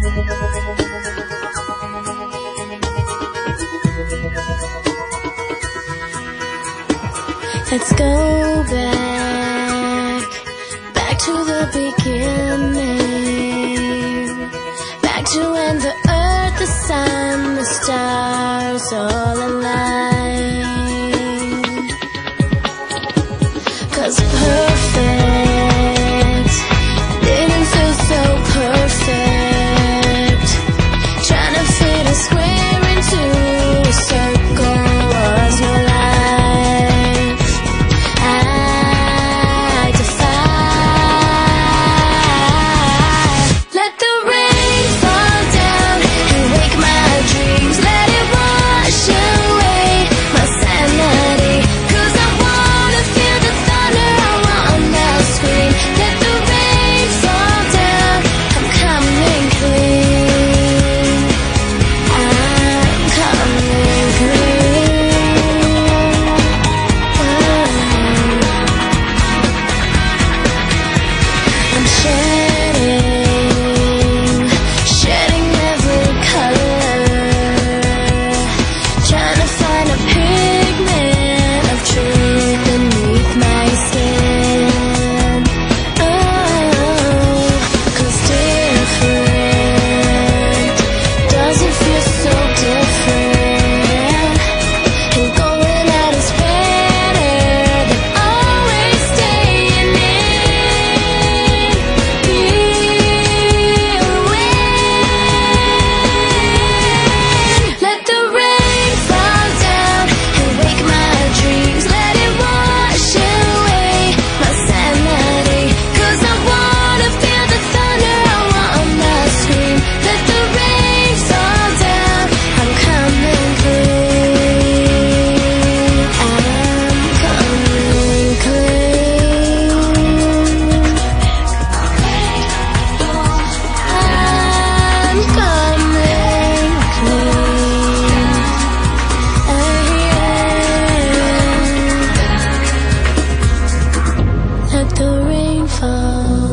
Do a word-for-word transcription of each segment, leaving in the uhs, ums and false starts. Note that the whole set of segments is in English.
Let's go back, back to the beginning, back to when the earth, the sun, the stars all aligned. 'Cause perfect didn't feel so perfect. Trying to fit a square into a circle was your life.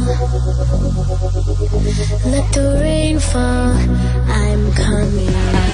Let the rain fall, I'm coming.